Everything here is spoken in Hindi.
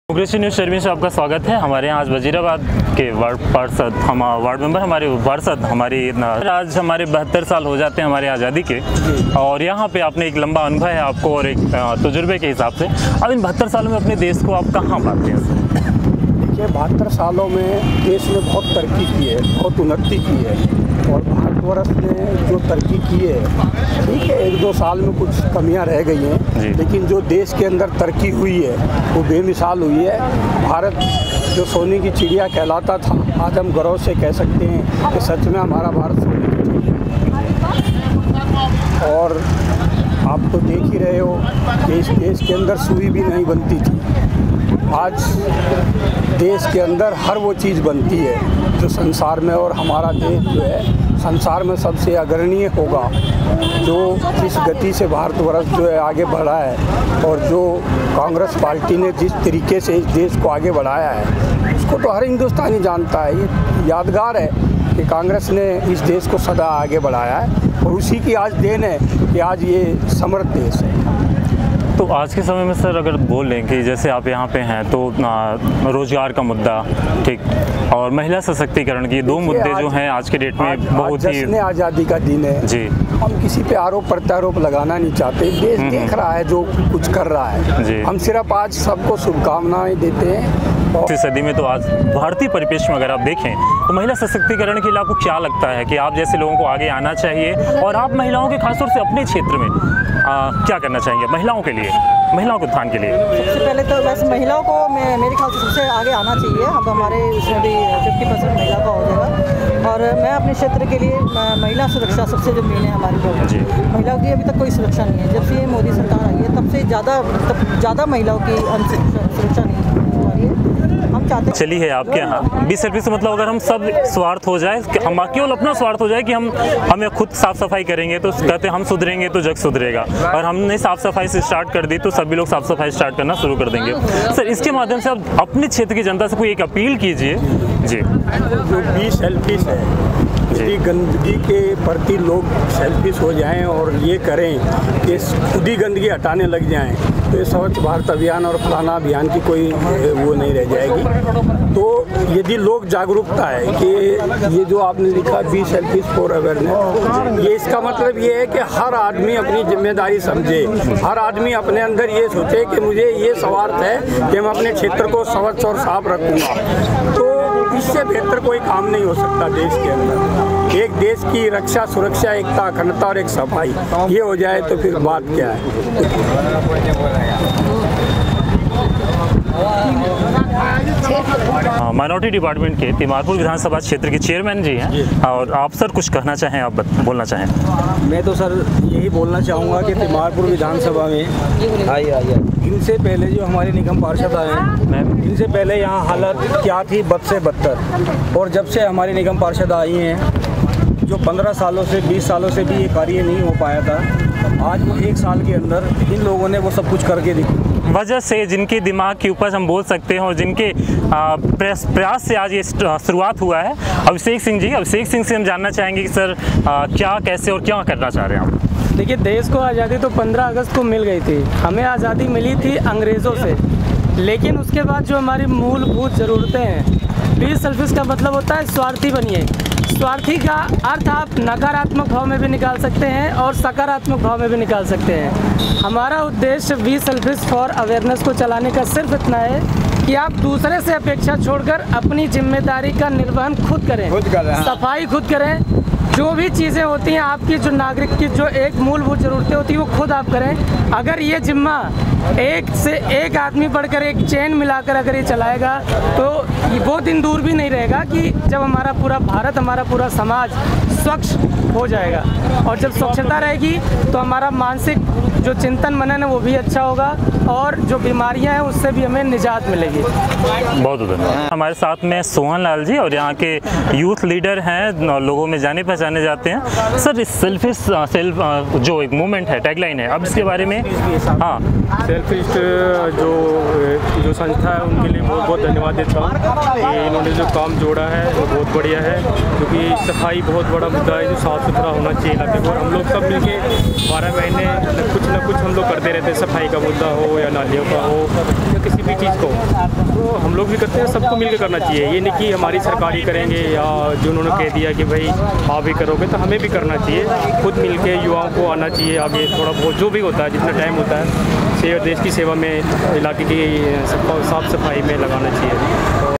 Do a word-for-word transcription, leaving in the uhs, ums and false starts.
डेमोक्रेसी न्यूज़ शर्मी से आपका स्वागत है। हमारे यहाँ आज वजीराबाद के वार्ड पार्षद हम वार्ड मेंबर हमारे पार्षद हमारी आज हमारे बहत्तर साल हो जाते हैं हमारे आज़ादी के, और यहाँ पे आपने एक लंबा अनुभव है आपको और एक तजुर्बे के हिसाब से। अब इन बहत्तर सालों में अपने देश को आप कहाँ पाते हैं? देखिए, बहत्तर सालों में देश ने बहुत तरक्की की है, बहुत उन्नति की है, और भारतवर्ष ने जो तरक्की की है, ठीक है, एक दो साल में कुछ कमियां रह गई हैं, लेकिन जो देश के अंदर तरक्की हुई है वो बेमिसाल हुई है। भारत जो सोने की चिड़िया कहलाता था, आज हम गर्व से कह सकते हैं कि सच में हमारा भारत सोने की चिड़िया है। और आप तो देख ही रहे हो कि इस देश के अंदर सुई भी नहीं बनती थी, आज देश के अंदर हर वो चीज़ बनती है जो संसार में, और हमारा देश जो है संसार में सबसे अग्रणीय होगा। जो जिस गति से भारतवर्ष जो है आगे बढ़ा है, और जो कांग्रेस पार्टी ने जिस तरीके से इस देश को आगे बढ़ाया है, उसको तो हर हिंदुस्तानी जानता है। ये यादगार है कि कांग्रेस ने इस देश को सदा आगे बढ़ाया है, और उसी की आज देन है कि आज ये समृद्ध देश है। तो आज के समय में सर अगर बोल लें कि जैसे आप यहाँ पे हैं तो रोजगार का मुद्दा, ठीक, और महिला सशक्तिकरण की दो मुद्दे जो हैं आज के डेट में आज, बहुत आज ही आज़ादी का दिन है जी। हम किसी पे आरोप प्रत्यारोप लगाना नहीं चाहते, देश देख रहा है जो कुछ कर रहा है जी। हम सिर्फ आज सबको शुभकामनाएं देते हैं। इस सदी में तो आज भारतीय परिप्रेक्ष्य में अगर आप देखें तो महिला सशक्तिकरण के लिए आपको क्या लगता है कि आप जैसे लोगों को आगे आना चाहिए, और आप महिलाओं के खासतौर से अपने क्षेत्र में आ, क्या करना चाहेंगे महिलाओं के लिए, महिलाओं के उत्थान के लिए? सबसे पहले तो बस महिलाओं को मैं मेरे ख्याल से सबसे आगे आना चाहिए। अब हमारे उसमें भी फिफ्टी परसेंट महिला का हो जाएगा, और मैं अपने क्षेत्र के लिए महिला सुरक्षा सबसे जो मेन है हमारी जो महिलाओं की अभी तक कोई सुरक्षा नहीं है। जब से ये मोदी सरकार आई है तब से ज़्यादा ज़्यादा महिलाओं की सुरक्षा नहीं है। हम चाहते चली है आपके यहाँ बीस सर्विस से, मतलब अगर हम सब स्वार्थ हो जाए, हम केवल अपना स्वार्थ हो जाए कि हम हमें खुद साफ सफाई करेंगे तो कहते हम सुधरेंगे तो जग सुधरेगा, और हमने साफ सफाई से स्टार्ट कर दी तो सभी लोग साफ सफाई स्टार्ट करना शुरू कर देंगे। सर, इसके माध्यम से आप अपने क्षेत्र की जनता से कोई एक अपील कीजिए जी। जो भी सेल्फिश है, यदि गंदगी के प्रति लोग सेल्फिश हो जाएं और ये करें कि खुद ही गंदगी हटाने लग जाएं, तो ये स्वच्छ भारत अभियान और फलाना अभियान की कोई वो नहीं रह जाएगी। तो यदि लोग जागरूकता है कि ये जो आपने लिखा बी सेल्फिश फॉर अवेयरनेस, ये इसका मतलब ये है कि हर आदमी अपनी जिम्मेदारी समझे, हर आदमी अपने अंदर ये सोचे कि मुझे ये स्वार्थ है कि मैं अपने क्षेत्र को स्वच्छ और साफ रखूँगा। तो इससे बेहतर कोई काम नहीं हो सकता देश के अंदर। एक देश की रक्षा, सुरक्षा, एकता, अखंडता और एक सफाई, ये हो जाए तो फिर बात क्या है। माइनॉरिटी डिपार्टमेंट के तिमारपुर विधानसभा क्षेत्र के चेयरमैन जी हैं, और आप सर कुछ कहना चाहें, आप बोलना चाहें? मैं तो सर यही बोलना चाहूँगा कि तिमारपुर विधानसभा में आइए आइए इनसे पहले जो हमारे निगम पार्षद आए हैं, इनसे पहले यहाँ हालत क्या थी, बद से बदतर, और जब से हमारे निगम पार्षद आई हैं, जो पंद्रह सालों से बीस सालों से भी ये कार्य नहीं हो पाया था, आज वो एक साल के अंदर इन लोगों ने वो सब कुछ करके दिखा। वजह से जिनके दिमाग की उपज हम बोल सकते हैं, और जिनके प्रयास से आज ये शुरुआत हुआ है, अभिषेक सिंह जी। अभिषेक सिंह से हम जानना चाहेंगे कि सर आ, क्या, कैसे और क्या करना चाह रहे हैं आप? देखिए, देश को आज़ादी तो पंद्रह अगस्त को मिल गई थी, हमें आज़ादी मिली थी अंग्रेज़ों से, लेकिन उसके बाद जो हमारी मूलभूत ज़रूरतें हैं, बीस सेल्फिश का मतलब होता है स्वार्थी बनिए। स्वार्थी का अर्थ आप नकारात्मक भाव में भी निकाल सकते हैं और सकारात्मक भाव में भी निकाल सकते हैं। हमारा उद्देश्य बी सेल्फिश फॉर अवेयरनेस को चलाने का सिर्फ इतना है कि आप दूसरे से अपेक्षा छोड़कर अपनी जिम्मेदारी का निर्वहन खुद करें, सफाई खुद करें, जो भी चीज़ें होती हैं आपकी, जो नागरिक की जो एक मूलभूत ज़रूरतें होती हैं वो खुद आप करें। अगर ये जिम्मा एक से एक आदमी बढ़कर एक चेन मिलाकर अगर ये चलाएगा तो वो दिन दूर भी नहीं रहेगा कि जब हमारा पूरा भारत, हमारा पूरा समाज स्वच्छ हो जाएगा, और जब स्वच्छता रहेगी तो हमारा मानसिक जो चिंतन मनन है वो भी अच्छा होगा, और जो बीमारियां हैं उससे भी हमें निजात मिलेगी। बहुत धन्यवाद। हमारे साथ में सोहन लाल जी, और यहाँ के यूथ लीडर हैं, लोगों में जाने पहचाने जाते हैं। सर, इस सेल्फिश सेल्फ जो एक मूवमेंट है, टैगलाइन है, अब इसके बारे में हाँ सेल्फिस्ट जो जो संस्था है उनके लिए बहुत बहुत धन्यवाद देता हूँ कि इन्होंने जो काम जोड़ा है वो बहुत बढ़िया है, क्योंकि सफाई बहुत बड़ा मुद्दा है, जो साफ़ सुथरा होना चाहिए इलाके को। और हम लोग सब मिलके बारह महीने कुछ ना कुछ हम लोग करते रहते हैं, सफाई का मुद्दा हो या नालियों का हो या किसी भी चीज़ को, तो हम लोग भी करते हैं। सबको मिलकर करना चाहिए, ये नहीं कि हमारी सरकार ही करेंगे या जो उन्होंने कह दिया कि भाई आप भी करोगे, तो हमें भी करना चाहिए। खुद मिलके युवाओं को आना चाहिए आगे, थोड़ा बहुत जो भी होता है, जितना टाइम होता है, सेवा देश की सेवा में, इलाके की साफ सफाई में लगाना चाहिए।